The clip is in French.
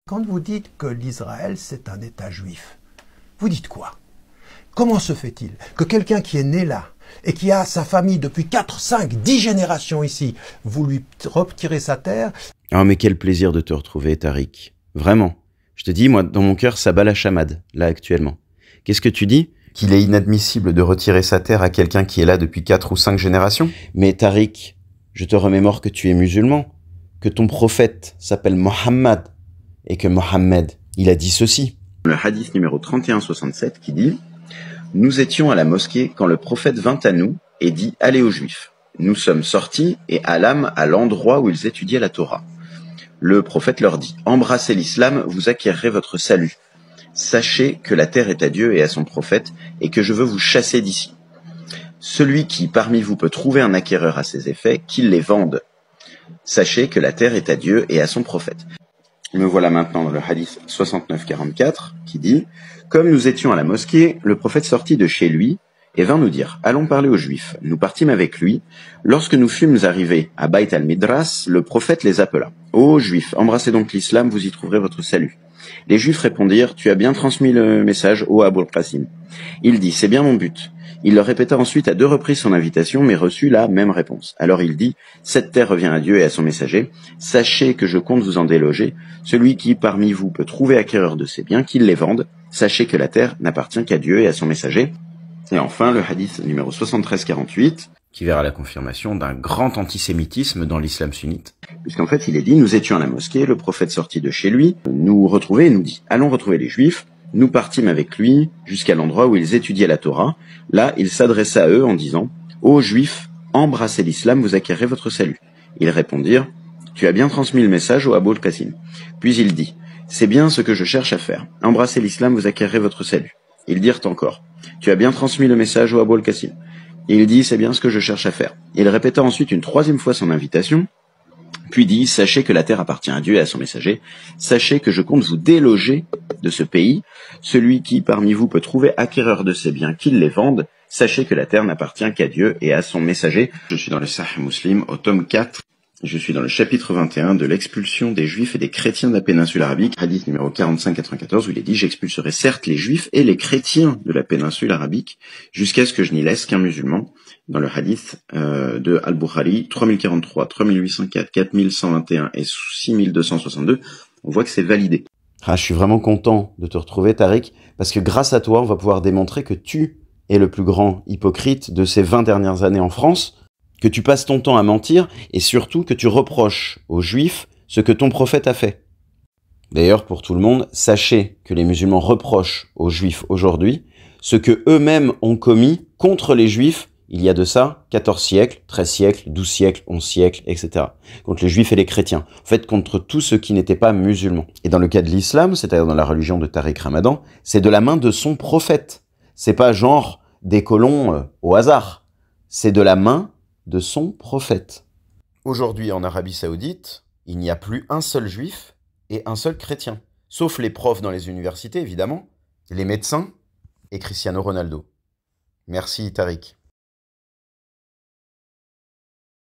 Quand vous dites que l'Israël, c'est un État juif, vous dites quoi? Comment se fait-il que quelqu'un qui est né là et qui a sa famille depuis 4, 5, 10 générations ici, vous lui retirez sa terre? Ah mais quel plaisir de te retrouver, Tariq. Vraiment. Je te dis, moi, dans mon cœur, ça bat la chamade, là, actuellement. Qu'est-ce que tu dis? Qu'il est inadmissible de retirer sa terre à quelqu'un qui est là depuis 4 ou 5 générations? Mais Tariq, je te remémore que tu es musulman, que ton prophète s'appelle Mohammed, et que Mohammed, il a dit ceci. Le hadith numéro 3167 qui dit « Nous étions à la mosquée quand le prophète vint à nous et dit « Allez aux Juifs ». Nous sommes sortis et allâmes à l'endroit où ils étudiaient la Torah. Le prophète leur dit « Embrassez l'islam, vous acquérerez votre salut. Sachez que la terre est à Dieu et à son prophète et que je veux vous chasser d'ici. Celui qui parmi vous peut trouver un acquéreur à ses effets, qu'il les vende. Sachez que la terre est à Dieu et à son prophète. » Me voilà maintenant dans le hadith 69-44 qui dit « Comme nous étions à la mosquée, le prophète sortit de chez lui et vint nous dire « Allons parler aux Juifs ». Nous partîmes avec lui. Lorsque nous fûmes arrivés à Bayt al-Midras, le prophète les appela. « Ô Juifs, embrassez donc l'islam, vous y trouverez votre salut. » Les Juifs répondirent « Tu as bien transmis le message, ô Abul Qasim. » Il dit « C'est bien mon but. » Il leur répéta ensuite à 2 reprises son invitation, mais reçut la même réponse. Alors il dit « Cette terre revient à Dieu et à son messager. Sachez que je compte vous en déloger. Celui qui parmi vous peut trouver acquéreur de ces biens, qu'il les vende. Sachez que la terre n'appartient qu'à Dieu et à son messager. » Et enfin, le hadith numéro 73-48, qui verra la confirmation d'un grand antisémitisme dans l'islam sunnite. Puisqu'en fait, il est dit « Nous étions à la mosquée, le prophète sortit de chez lui, nous retrouvait et nous dit « Allons retrouver les Juifs. » Nous partîmes avec lui jusqu'à l'endroit où ils étudiaient la Torah. Là, il s'adressa à eux en disant « Ô Juifs, embrassez l'islam, vous acquérez votre salut. » Ils répondirent « Tu as bien transmis le message au Abul Qasim. » Puis il dit « C'est bien ce que je cherche à faire. Embrassez l'islam, vous acquérez votre salut. » Ils dirent encore « Tu as bien transmis le message au Abul Qasim. » Il dit « C'est bien ce que je cherche à faire. » Il répéta ensuite une 3e fois son invitation, puis dit « Sachez que la terre appartient à Dieu et à son messager. Sachez que je compte vous déloger de ce pays. Celui qui parmi vous peut trouver acquéreur de ces biens, qu'il les vende. Sachez que la terre n'appartient qu'à Dieu et à son messager. » Je suis dans le Sahih Muslim au tome 4. Je suis dans le chapitre 21 de l'expulsion des Juifs et des chrétiens de la péninsule arabique, hadith numéro 45-94, où il est dit « J'expulserai certes les Juifs et les chrétiens de la péninsule arabique, jusqu'à ce que je n'y laisse qu'un musulman. » Dans le hadith de Al-Bukhari, 3043, 3804, 4121 et 6262, on voit que c'est validé. Ah, je suis vraiment content de te retrouver, Tariq, parce que grâce à toi, on va pouvoir démontrer que tu es le plus grand hypocrite de ces 20 dernières années en France, que tu passes ton temps à mentir, et surtout que tu reproches aux Juifs ce que ton prophète a fait. D'ailleurs, pour tout le monde, sachez que les musulmans reprochent aux Juifs aujourd'hui ce que eux-mêmes ont commis contre les Juifs il y a de ça 14 siècles, 13 siècles, 12 siècles, 11 siècles, etc. Contre les Juifs et les chrétiens. En fait, contre tous ceux qui n'étaient pas musulmans. Et dans le cas de l'islam, c'est-à-dire dans la religion de Tariq Ramadan, c'est de la main de son prophète. C'est pas genre des colons au hasard. C'est de la main de son prophète. Aujourd'hui, en Arabie Saoudite, il n'y a plus un seul juif et un seul chrétien. Sauf les profs dans les universités, évidemment, les médecins et Cristiano Ronaldo. Merci, Tariq.